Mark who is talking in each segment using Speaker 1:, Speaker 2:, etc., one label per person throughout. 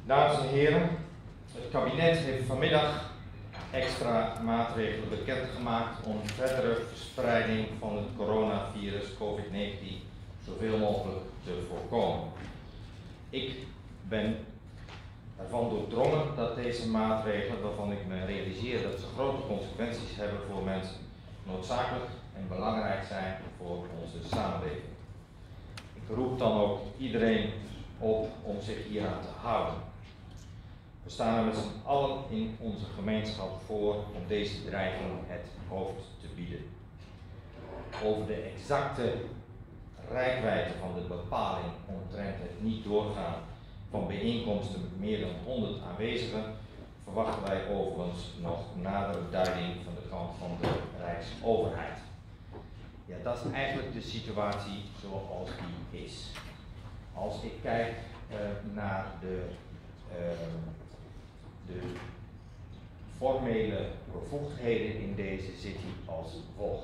Speaker 1: Dames en heren, het kabinet heeft vanmiddag extra maatregelen bekendgemaakt om verdere verspreiding van het coronavirus COVID-19 zoveel mogelijk te voorkomen. Ik ben ervan doordrongen dat deze maatregelen, waarvan ik me realiseer dat ze grote consequenties hebben voor mensen, noodzakelijk en belangrijk zijn voor onze samenleving. Ik roep dan ook iedereen op om zich hieraan te houden. We staan er met z'n allen in onze gemeenschap voor om deze dreiging het hoofd te bieden. Over de exacte reikwijdte van de bepaling omtrent het niet doorgaan van bijeenkomsten met meer dan 100 aanwezigen verwachten wij overigens nog nadere duiding van de kant van de Rijksoverheid. Ja, dat is eigenlijk de situatie zoals die is. Als ik kijk naar de formele bevoegdheden in deze zit hij als volgt.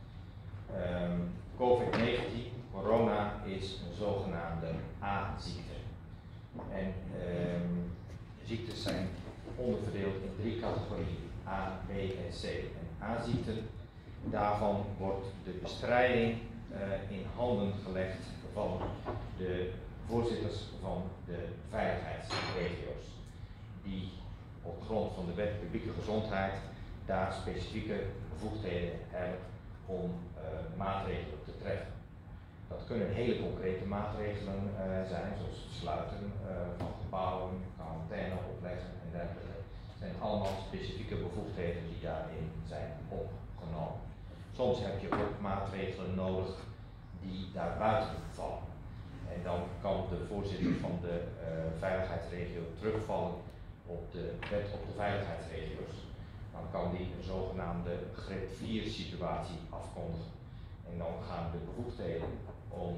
Speaker 1: COVID-19, corona, is een zogenaamde A-ziekte. En ziektes zijn onderverdeeld in 3 categorieën, A, B en C. En A-ziekten, daarvan wordt de bestrijding in handen gelegd van de voorzitters van de veiligheidsregio's, die op grond van de wet publieke gezondheid daar specifieke bevoegdheden hebben om maatregelen te treffen. Dat kunnen hele concrete maatregelen zijn, zoals het sluiten van gebouwen, quarantaine opleggen en dergelijke. Het zijn allemaal specifieke bevoegdheden die daarin zijn opgenomen. Soms heb je ook maatregelen nodig die daar buiten vallen. En dan kan de voorzitter van de veiligheidsregio terugvallen op de wet op de veiligheidsregio's. Dan kan die een zogenaamde grip 4 situatie afkondigen. En dan gaan de bevoegdheden om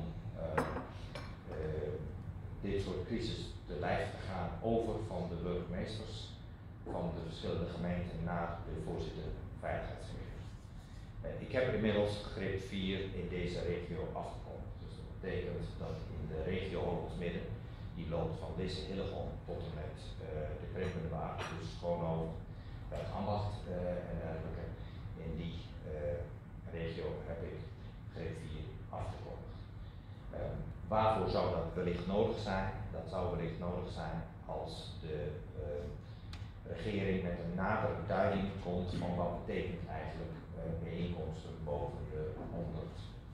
Speaker 1: dit soort crisis te lijf te gaan over van de burgemeesters van de verschillende gemeenten naar de voorzitter veiligheidsregio's. Ik heb inmiddels grip 4 in deze regio afgekondigd. Dus dat betekent dat in de regio Hooglands-Midden, die loopt van Lisse-Hillegom tot en met de Krimpenwaard, dus Schoonhoven, Ambacht en dergelijke. In die regio heb ik grip 4 afgekondigd. Waarvoor zou dat wellicht nodig zijn? Dat zou wellicht nodig zijn als de regering met een nadere duiding komt van wat betekent eigenlijk bijeenkomsten boven de 100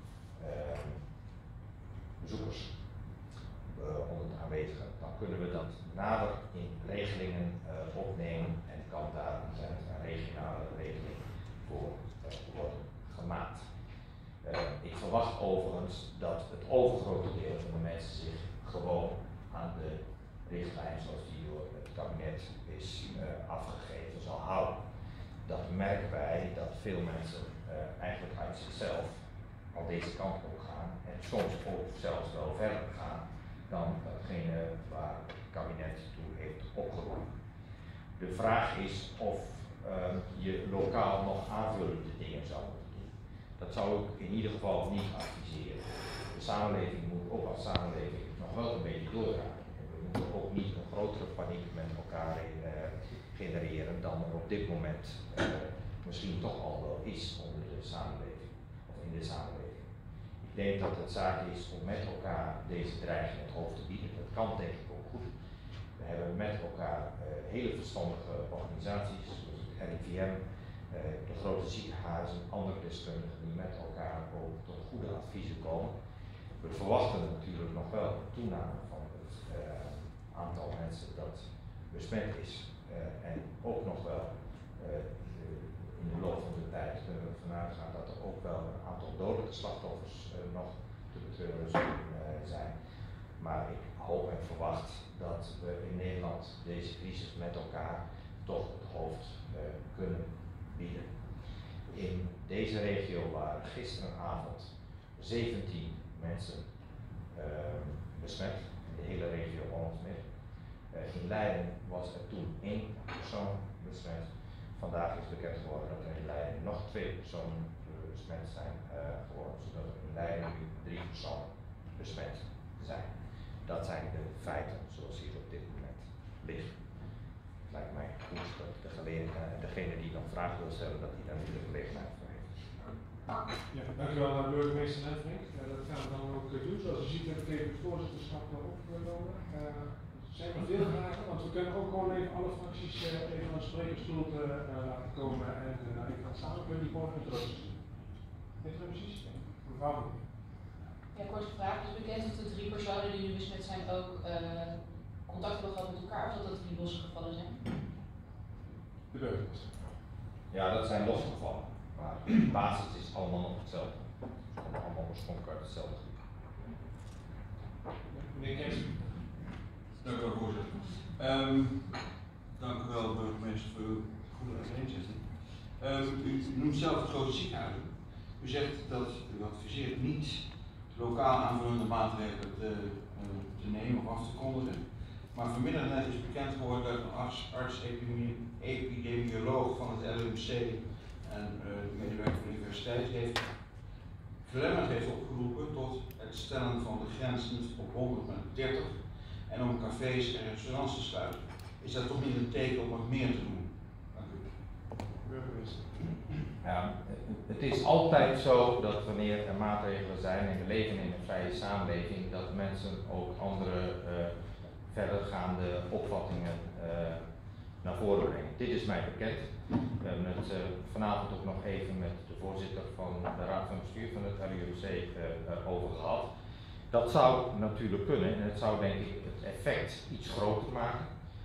Speaker 1: bezoekers, 100 aanwezigen. Dan kunnen we dat nader in regelingen opnemen en kan daar een regionale regeling voor worden gemaakt. Ik verwacht overigens dat het overgrote deel van de mensen zich gewoon aan de richtlijn zoals die door het kabinet is afgegeven zal houden. Dat merken wij dat veel mensen eigenlijk uit zichzelf al deze kant op gaan en soms ook zelfs wel verder gaan dan datgene waar het kabinet toe heeft opgeroepen. De vraag is of je lokaal nog aanvullende dingen zou moeten doen. Dat zou ik in ieder geval niet adviseren. De samenleving moet ook als samenleving nog wel een beetje doorgaan. We moeten ook niet een grotere paniek met elkaar genereren dan er op dit moment misschien toch al wel is onder de samenleving of in de samenleving. Ik denk dat het zaak is om met elkaar deze dreiging het hoofd te bieden. Dat kan denk ik ook goed. We hebben met elkaar hele verstandige organisaties, zoals het RIVM, de grote ziekenhuizen, andere deskundigen die met elkaar ook tot goede adviezen komen. We verwachten natuurlijk nog wel een toename van het aantal mensen dat besmet is en ook nog wel in de loop van de tijd kunnen we vanuit gaan dat er ook wel een aantal dodelijke slachtoffers nog te betreuren zullen zijn. Maar ik hoop en verwacht dat we in Nederland deze crisis met elkaar toch het hoofd kunnen bieden. In deze regio waren gisteravond 17 mensen besmet, in de hele regio Hollands-Midden. In Leiden was er toen 1 persoon besmet. Vandaag is bekend geworden dat er in Leiden nog 2 personen besmet zijn geworden, zodat er in Leiden nu 3 personen besmet zijn. Dat zijn de feiten zoals hier op dit moment liggen. ligt. Het lijkt mij goed dat degene die dan vragen wil stellen, dat hij daar nu de gelegenheid voor heeft.
Speaker 2: Ja, dankjewel burgemeester Lenfrink. Dat gaan we dan ook doen. Zoals u ziet heb ik even het voorzitterschap opgenomen. Er zijn nog veel vragen, want we kunnen ook gewoon even alle fracties even aan de sprekersstoel laten komen en even gaan samen kunnen die morgen introduceren. Weet je precies? Mevrouw.
Speaker 3: Ja, korte vraag. Is bekend of de 3 personen die nu besmet zijn ook contact hebben gehad met elkaar, of dat die losse gevallen zijn?
Speaker 2: De burgemeester.
Speaker 1: Ja, dat zijn losse gevallen. Maar de basis is allemaal nog hetzelfde. Ze komen allemaal oorspronkelijk uit hetzelfde groep.
Speaker 2: Meneer Kees.
Speaker 4: Dank u wel, voorzitter. Dank u wel, burgemeester, voor uw goede uiteenzetting. U noemt zelf het grote ziekenhuizen. U zegt dat u adviseert niet lokaal aanvullende maatregelen te nemen of af te kondigen. Maar vanmiddag net is bekend geworden dat een arts-epidemioloog van het LUMC en de medewerker van de universiteit heeft opgeroepen tot het stellen van de grens niet op 100 maar 30 en om cafés en restaurants te sluiten. Is dat toch niet een teken om wat meer te doen? Dank u.
Speaker 2: Burgemeester.
Speaker 1: Ja, het is altijd zo dat wanneer er maatregelen zijn en we leven in een vrije samenleving, dat mensen ook andere verdergaande opvattingen naar voren brengen. Dit is mij bekend. We hebben het vanavond ook nog even met de voorzitter van de Raad van Bestuur van het LUMC over gehad. Dat zou natuurlijk kunnen en het zou denk ik het effect iets groter maken.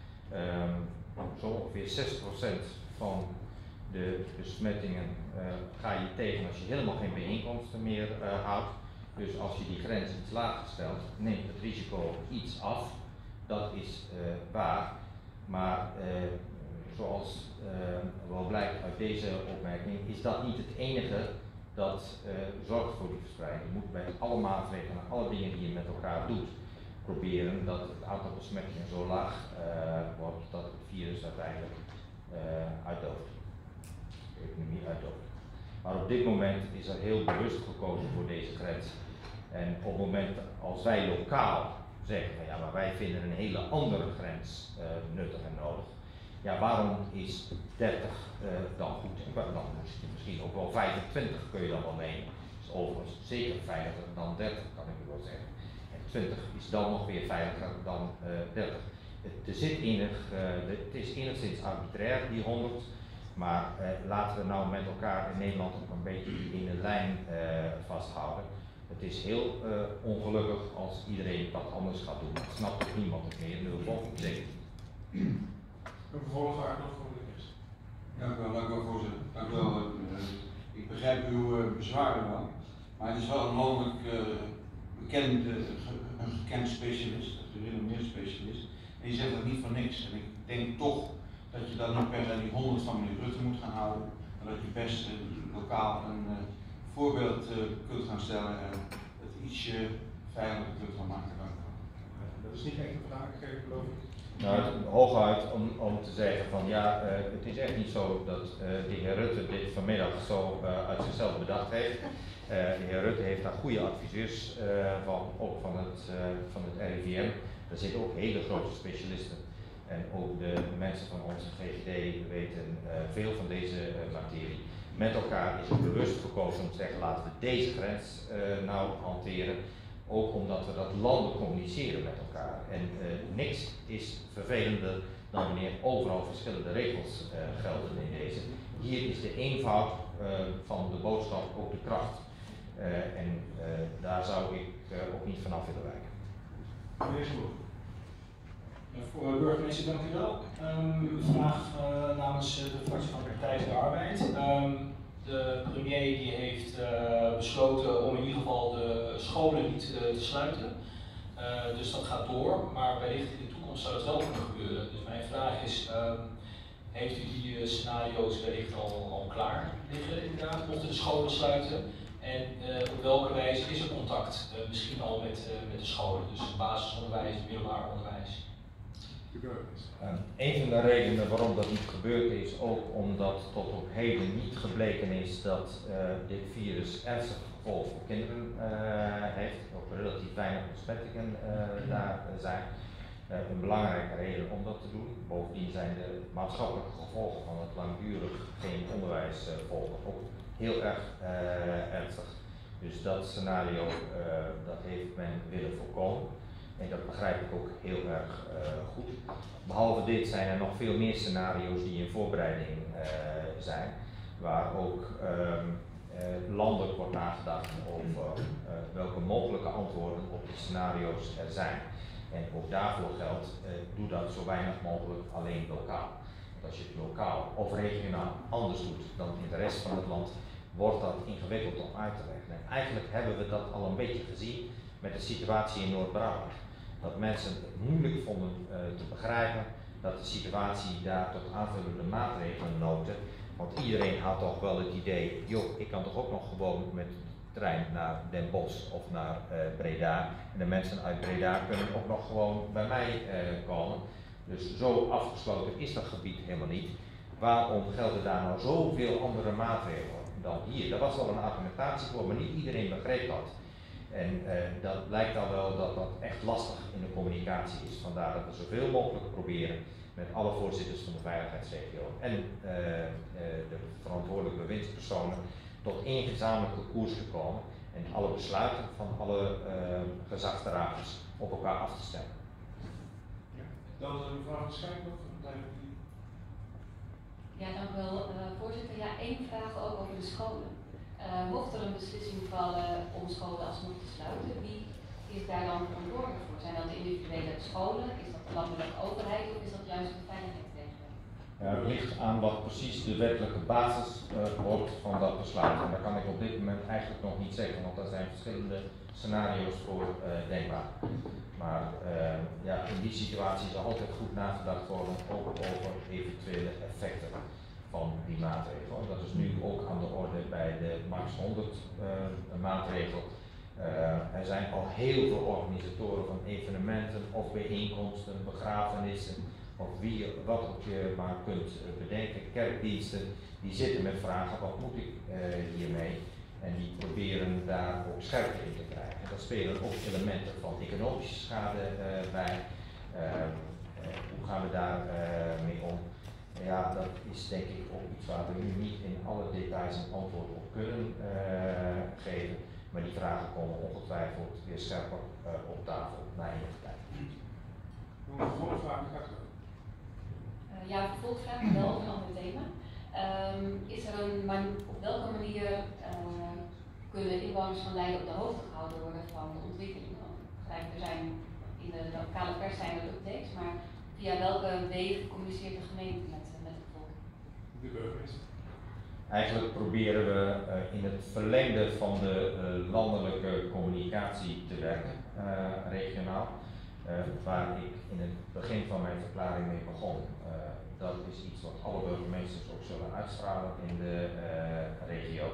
Speaker 1: Zo ongeveer 6% van de besmettingen ga je tegen als je helemaal geen bijeenkomsten meer houdt. Dus als je die grens iets lager stelt, neemt het risico iets af. Dat is waar. Maar zoals wel blijkt uit deze opmerking, is dat niet het enige dat zorgt voor die verspreiding. Je moet bij alle maatregelen, alle dingen die je met elkaar doet, proberen dat het aantal besmettingen zo laag wordt dat het virus uiteindelijk uitdooft. De economie uitdooft. Maar op dit moment is er heel bewust gekozen voor deze grens. En op het moment als wij lokaal zeggen van ja, maar wij vinden een hele andere grens nuttig en nodig. Ja, waarom is 30 dan goed? Dan moet je misschien ook wel 25 kun je dan wel nemen. Dus overigens zeker veiliger dan 30 kan ik u wel zeggen. En 20 is dan nog weer veiliger dan 30. Het is enigszins arbitrair die 100, maar laten we nou met elkaar in Nederland ook een beetje in de lijn vasthouden. Het is heel ongelukkig als iedereen wat anders gaat doen. Dat snapt ook niemand het meer, in ieder geval zeker.
Speaker 2: Een vervolgvraag nog voor de minister.
Speaker 4: Dank u wel, voorzitter. Dank u wel. Ik begrijp uw bezwaren wel, maar het is wel een landelijk een gekend specialist, een gerenommeerd specialist. En die zegt dat niet voor niks. En ik denk toch dat je dan niet per se die 100 van meneer Rutte moet gaan houden, maar dat je best lokaal een voorbeeld kunt gaan stellen en het ietsje veiliger kunt gaan maken. Dank u wel.
Speaker 2: Dat is niet echt een vraag, geloof ik.
Speaker 1: Nou, hooguit om te zeggen van ja, het is echt niet zo dat de heer Rutte dit vanmiddag zo uit zichzelf bedacht heeft. De heer Rutte heeft daar goede adviseurs ook van het RIVM. Er zitten ook hele grote specialisten. En ook de mensen van onze GGD weten veel van deze materie. Met elkaar is het bewust gekozen om te zeggen laten we deze grens nou hanteren. Ook omdat we dat landen communiceren met elkaar. En niks is vervelender dan wanneer overal verschillende regels gelden in deze. Hier is de eenvoud van de boodschap ook de kracht. En daar zou ik ook niet vanaf willen wijken.
Speaker 2: Meneer Smoer.
Speaker 5: Voor burgemeester, dank u wel. Een vraag namens de fractie van de Partij van de Arbeid. De premier die heeft besloten om in ieder geval de scholen niet te sluiten. Dus dat gaat door, maar wellicht in de toekomst zou dat wel kunnen gebeuren. Dus mijn vraag is, heeft u die scenario's wellicht al klaar liggen inderdaad, mochten de scholen sluiten? En op welke wijze is er contact misschien al met de scholen, dus basisonderwijs, middelbaar onderwijs?
Speaker 1: Een van de redenen waarom dat niet gebeurd is, ook omdat tot op heden niet gebleken is dat dit virus ernstige gevolgen voor kinderen heeft, ook relatief weinig besmettingen daar zijn. Een belangrijke reden om dat te doen. Bovendien zijn de maatschappelijke gevolgen van het langdurig geen onderwijs volgen ook heel erg ernstig. Dus dat scenario, dat heeft men willen voorkomen. En dat begrijp ik ook heel erg goed. Behalve dit zijn er nog veel meer scenario's die in voorbereiding zijn. Waar ook landelijk wordt nagedacht over welke mogelijke antwoorden op die scenario's er zijn. En ook daarvoor geldt, doe dat zo weinig mogelijk alleen lokaal. Want als je het lokaal of regionaal anders doet dan in de rest van het land, wordt dat ingewikkeld om uit te leggen. En eigenlijk hebben we dat al een beetje gezien met de situatie in Noord-Brabant. Dat mensen het moeilijk vonden te begrijpen, dat de situatie daar tot aanvullende maatregelen noodde. Want iedereen had toch wel het idee, joh, ik kan toch ook nog gewoon met de trein naar Den Bosch of naar Breda. En de mensen uit Breda kunnen ook nog gewoon bij mij komen. Dus zo afgesloten is dat gebied helemaal niet. Waarom gelden daar nou zoveel andere maatregelen dan hier? Daar was wel een argumentatie voor, maar niet iedereen begreep dat. En dat lijkt al wel dat dat echt lastig in de communicatie is. Vandaar dat we zoveel mogelijk proberen met alle voorzitters van de veiligheidsregio en de verantwoordelijke bewindspersonen tot één gezamenlijke koers te komen en alle besluiten van alle gezagsdragers op elkaar af te stemmen.
Speaker 2: Ja. Dan mevrouw Schijf nog.
Speaker 6: Ja, dank u wel, voorzitter. Ja, één vraag ook over de scholen. Mocht er een beslissing vallen om scholen alsnog te sluiten, wie is daar dan verantwoordelijk voor? Zijn dat de individuele scholen? Is dat de landelijke overheid of is dat juist de veiligheidsregio?
Speaker 1: Ja, het ligt aan wat precies de wettelijke basis wordt van dat besluit. En dat kan ik op dit moment eigenlijk nog niet zeggen, want er zijn verschillende scenario's voor denkbaar. Maar ja, in die situatie zal altijd goed nagedacht worden ook over eventuele effecten van die maatregel. Dat is nu ook aan de orde bij de Max 100 maatregel. Er zijn al heel veel organisatoren van evenementen of bijeenkomsten, begrafenissen of wat ook je maar kunt bedenken, kerkdiensten, die zitten met vragen, wat moet ik hiermee? En die proberen daar ook scherpte in te krijgen. En daar spelen ook elementen van economische schade bij. Hoe gaan we daar mee om? Ja, dat is denk ik ook iets waar we nu niet in alle details een antwoord op kunnen geven. Maar die vragen komen ongetwijfeld weer scherper op tafel na enige tijd.
Speaker 2: Nog een vervolgvraag, gaat u.
Speaker 6: Ja, vervolgvraag, wel op een ander thema. Is er op welke manier kunnen inwoners van Leiden op de hoogte gehouden worden van de ontwikkelingen? Er zijn in de lokale pers zijn er updates, maar via welke wegen communiceert de gemeente met de bevolking?
Speaker 2: De burgemeester.
Speaker 1: Eigenlijk proberen we in het verlengde van de landelijke communicatie te werken, regionaal, waar ik in het begin van mijn verklaring mee begon. Dat is iets wat alle burgemeesters ook zullen uitstralen in de regio.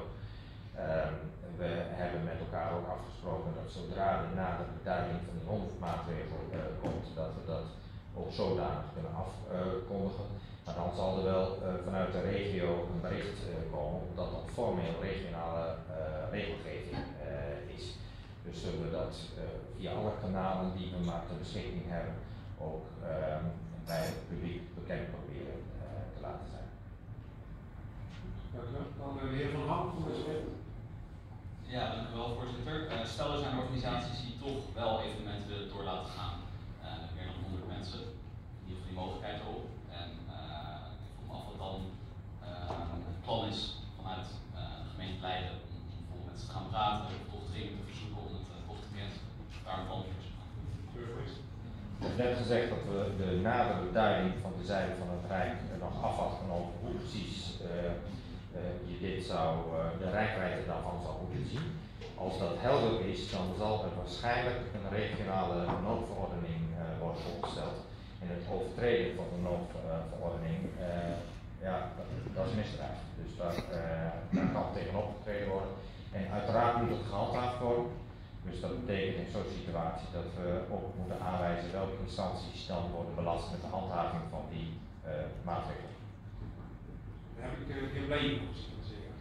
Speaker 1: We hebben met elkaar ook afgesproken dat zodra de nadere beduiding van die 100 maatregel komt, dat we dat ook zodanig kunnen afkondigen. Maar dan zal er wel vanuit de regio een bericht komen dat dat formeel regionale regelgeving is. Dus zullen we dat via alle kanalen die we maar ter beschikking hebben ook bij het publiek bekend proberen te laten zijn.
Speaker 2: Dank u wel. Dan de heer Van Ham voor de SP.
Speaker 7: Ja, dank u wel, voorzitter. Stel er zijn organisaties die toch wel evenementen willen door laten gaan. Meer dan 100 mensen. In ieder geval die mogelijkheid erop. En ik vroeg me af wat dan het plan is vanuit de gemeente Leiden om bijvoorbeeld met ze te gaan praten of toch dringend te verzoeken om het toch te cancelen. Daar een plan voor te gaan.
Speaker 1: Ik heb net gezegd dat we de nadere duiding van de zijde van het Rijk nog afwachten over hoe precies je dit zou, de rijkwijde daarvan zou moeten zien. Als dat helder is, dan zal er waarschijnlijk een regionale noodverordening worden opgesteld. En het overtreden van de noodverordening, ja, dat is misdrijf. Dus daar kan tegenop getreden worden. En uiteraard moet het gehandhaafd worden. Dus dat betekent in zo'n situatie dat we ook moeten aanwijzen welke instanties dan worden belast met de handhaving van die maatregelen.
Speaker 2: Dan heb ik de heer Blijen nog eens kunnen zeggen.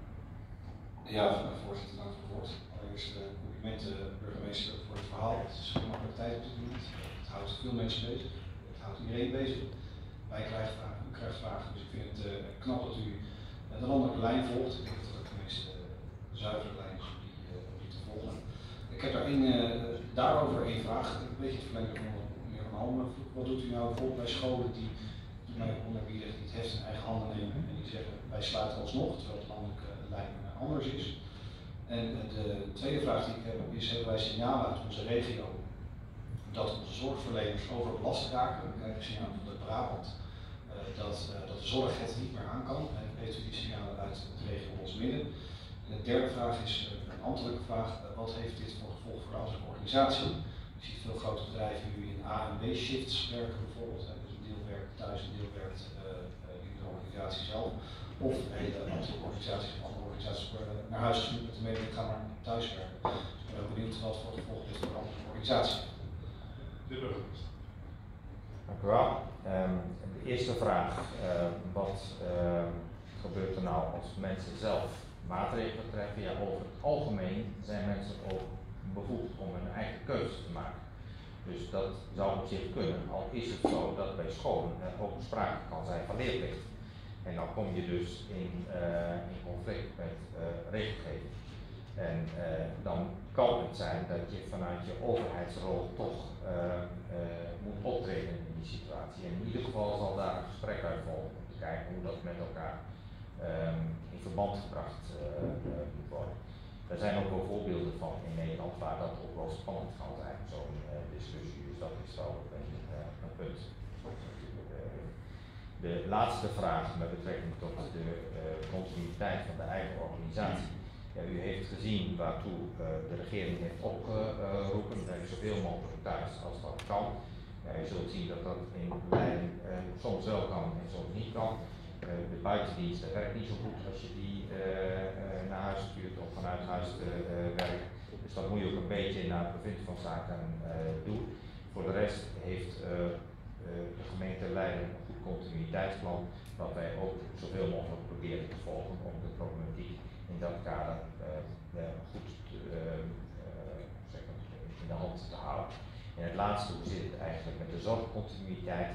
Speaker 8: Ja, voorzitter, dank voor het woord. Allereerst complimenten burgemeester voor het verhaal. Het is gemakkelijk tijd op dit moment. Het
Speaker 9: Het houdt veel mensen bezig, het houdt iedereen bezig. Wij krijgen vragen, u krijgt vragen, dus ik vind het knap dat u de landelijke lijn volgt. Ik denk dat het de meest zuivere lijn is om die te volgen. Ik heb daarover één vraag, een beetje het verlengde van wat meneer Van Halmen vroeg. Wat doet u nou bijvoorbeeld bij scholen die mij onderbieden, die het heft in eigen handen nemen en die zeggen wij sluiten alsnog, terwijl het landelijke lijn anders is. En de tweede vraag die ik heb is, hebben wij signalen uit onze regio dat onze zorgverleners overbelast raken? We krijgen signalen van de Brabant dat de zorg het niet meer aan kan. En heeft u die signalen uit de regio Bos-Midden? En de derde vraag is een ambtelijke vraag. Wat heeft dit voor gevolg voor de ambtelijke organisatie? Je ziet veel grote bedrijven nu in A en B shifts werken bijvoorbeeld. Dus een deel werkt thuis, een deel werkt in de organisatie zelf. Of hele ambtelijke organisaties of andere organisaties worden naar huis gestuurd met de mededeling gaan maar thuis werken. Dus ik ben ook benieuwd wat voor gevolg dit voor de ambtelijke organisatie heeft.
Speaker 1: Dank u wel. De eerste vraag, wat gebeurt er nou als mensen zelf maatregelen treffen? Ja, over het algemeen zijn mensen ook bevoegd om hun eigen keuze te maken. Dus dat zou op zich kunnen, al is het zo dat bij scholen ook sprake kan zijn van leerplicht. En dan kom je dus in conflict met regelgeving. En dan kan het zijn dat je vanuit je overheidsrol toch moet optreden in die situatie. En in ieder geval zal daar een gesprek uit volgen om te kijken hoe dat met elkaar in verband gebracht moet worden. Er zijn ook wel voorbeelden van in Nederland waar dat ook wel spannend kan zijn, zo'n discussie. Dus dat is wel een punt. De laatste vraag met betrekking tot de continuïteit van de eigen organisatie. Ja, u heeft gezien waartoe de regering heeft opgeroepen, dat zoveel mogelijk thuis als dat kan. Ja, je zult zien dat dat in Leiden soms wel kan en soms niet kan. De buitendienst werkt niet zo goed als je die naar huis stuurt of vanuit huis werkt. Dus dat moet je ook een beetje naar het bevind van zaken doen. Voor de rest heeft de gemeente Leiden een goed continuïteitsplan, wat wij ook zoveel mogelijk proberen te volgen om de problematiek in dat kader goed in de hand te houden. En het laatste, hoe zit het eigenlijk met de zorgcontinuïteit?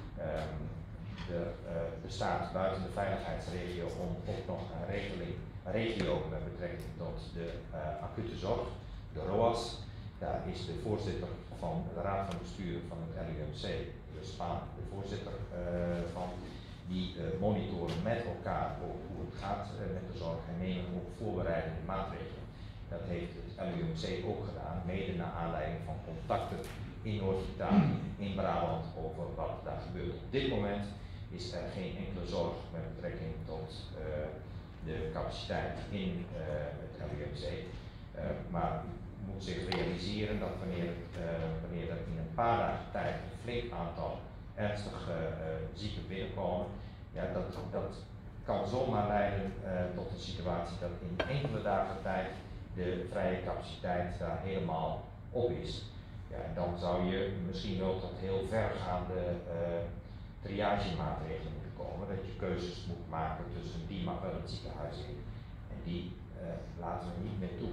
Speaker 1: Er bestaat buiten de veiligheidsregio ook nog een regio met betrekking tot de acute zorg, de ROAS. Daar is de voorzitter van de raad van bestuur van het LUMC, de Spaan, de voorzitter van. Die monitoren met elkaar hoe het gaat met de zorg en nemen ook voorbereidende maatregelen. Dat heeft het LUMC ook gedaan, mede naar aanleiding van contacten in Noord-Italië, in Brabant, over wat daar gebeurt. Op dit moment is er geen enkele zorg met betrekking tot de capaciteit in het LUMC. Maar u moet zich realiseren dat wanneer er in een paar dagen tijd een flink aantal ernstige zieken binnenkomen, ja, dat kan zomaar leiden tot een situatie dat in enkele dagen tijd de vrije capaciteit daar helemaal op is. Ja, en dan zou je misschien wel tot heel vergaande triagemaatregelen moeten komen, dat je keuzes moet maken tussen die mag wel het ziekenhuis in en die laten we niet meer toe.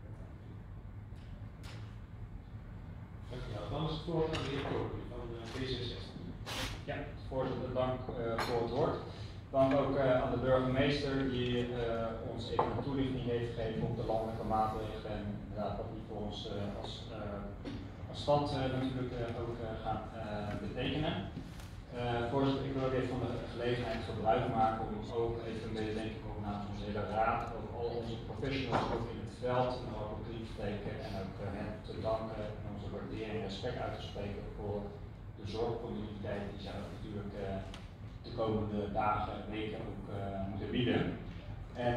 Speaker 2: Dankjewel. Dan is het woord aan de heer Koper van D66.
Speaker 5: Ja, voorzitter, dank voor het woord. Dank ook aan de burgemeester die ons even een toelichting heeft gegeven op de landelijke maatregelen en inderdaad wat die voor ons als stad natuurlijk ook gaan betekenen. Voorzitter, ik wil ook even van de gelegenheid gebruik maken om ook even een beetje, denk ik, ook namens onze hele raad, ook al onze professionals ook in het veld, en ook op te spreken en ook hen te danken en onze waardering en respect uit te spreken voor de zorgcommuniteit die zij natuurlijk de komende dagen en weken ook moeten bieden. En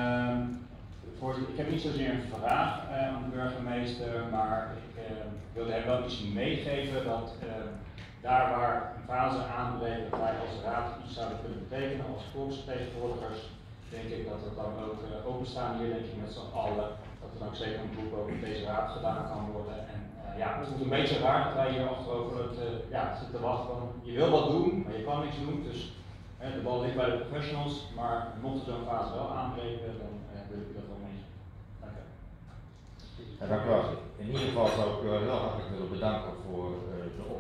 Speaker 5: ik heb niet zozeer een vraag aan de burgemeester, maar ik wilde hem wel iets meegeven dat daar waar een fase aanbreekt dat wij als raad iets zouden kunnen betekenen als volksvertegenwoordigers, denk ik dat we dan ook openstaan hier, denk ik met z'n allen, dat er ook zeker een beroep over deze raad gedaan kan worden. En ja, het is een beetje raar dat wij hier achterover zitten te wachten van, je wil wat doen, maar je kan niks doen, dus de bal ligt bij de professionals, maar mocht er zo'n fase wel aanbreken, dan wil ik dat wel mee. Dank u.
Speaker 1: Ja, dank u wel. In ieder geval zou ik u wel hartelijk willen bedanken voor de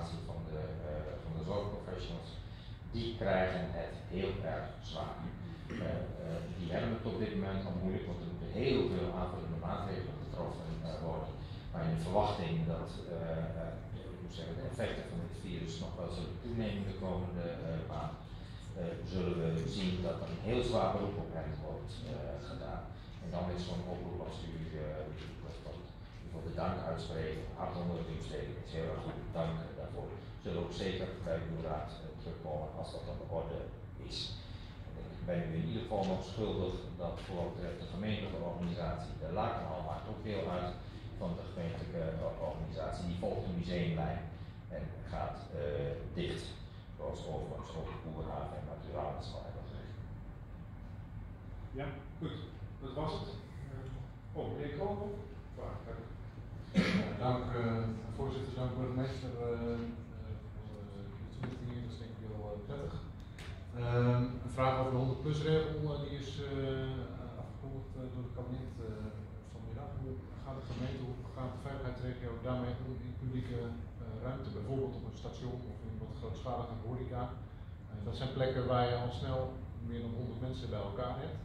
Speaker 1: aanzien van de zorgprofessionals, die krijgen het heel erg zwaar. Die hebben het op dit moment al moeilijk, want er moeten heel veel aanvullende maatregelen getroffen worden. Maar in de verwachting dat de effecten van dit virus nog wel zullen toenemen de komende maand, zullen we zien dat er een heel zwaar beroep op hen wordt gedaan. En dan is zo'n oproep als u de dank uitspreken, hart onder de riem steken, is heel erg goed. Dank daarvoor. Zullen ook zeker bij uw raad terugkomen als dat aan de orde is. Ik ben u in ieder geval nog schuldig dat voor wat betreft de gemeentelijke organisatie, de Lakenhal maakt ook deel uit van de gemeentelijke organisatie. Die volgt de museumlijn en gaat dicht. Zoals overigens ook de Boerhaven en Naturalis al hebben gezegd.
Speaker 2: Ja, goed. Dat was het. Meneer Kroon.
Speaker 10: Dank voorzitter, dank burgemeester voor de toelichting hier, dat is denk ik heel prettig. Een vraag over de 100+ regel, die is afgekondigd door het kabinet vanmiddag. Hoe gaat de gemeente, hoe gaat de veiligheidsregio daarmee om in publieke ruimte, bijvoorbeeld op een station of in wat grootschalige horeca? Dat zijn plekken waar je al snel meer dan 100 mensen bij elkaar hebt.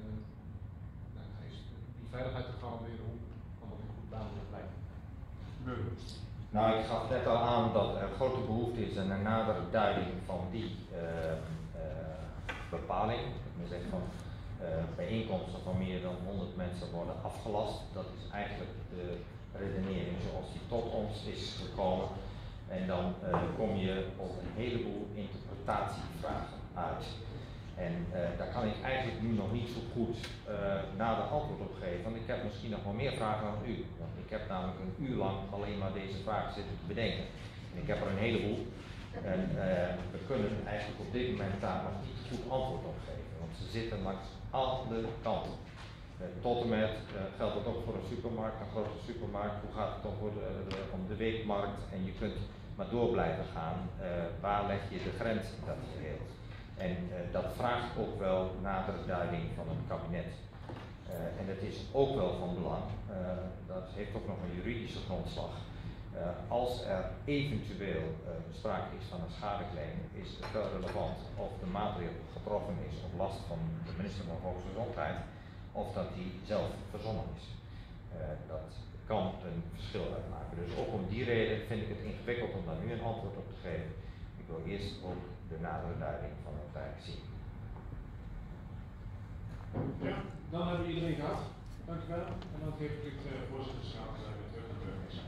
Speaker 10: Is die veiligheid te garanderen, hoe kan dat een goed baan blijven?
Speaker 1: Nou, ik gaf net al aan dat er grote behoefte is aan een nadere duiding van die bepaling. Men zegt van bijeenkomsten van meer dan 100 mensen worden afgelast. Dat is eigenlijk de redenering zoals die tot ons is gekomen. En dan kom je op een heleboel interpretatievragen uit. En daar kan ik eigenlijk nu nog niet zo goed nader antwoord op geven, want ik heb misschien nog wel meer vragen dan u. Want ik heb namelijk een uur lang alleen maar deze vragen zitten te bedenken. En ik heb er een heleboel. En we kunnen eigenlijk op dit moment daar nog niet goed antwoord op geven, want ze zitten langs alle kanten. Tot en met geldt dat ook voor een supermarkt, een grote supermarkt. Hoe gaat het dan om de weekmarkt? En je kunt maar door blijven gaan. Waar leg je de grens in dat geheel? En dat vraagt ook wel nadere duiding van het kabinet. En het is ook wel van belang, dat heeft ook nog een juridische grondslag. Als er eventueel sprake is van een schadeclaim, is het wel relevant of de maatregel getroffen is op last van de minister van Volksgezondheid, of dat die zelf verzonnen is. Dat kan een verschil uitmaken. Dus ook om die reden vind ik het ingewikkeld om daar nu een antwoord op te geven. Ik wil eerst ook de nadere duiding van het eigenlijk zien.
Speaker 2: Ja, dan hebben we iedereen gehad. Dank u wel. En dan geef ik het voorzitterschap weer terug aan de burgemeester.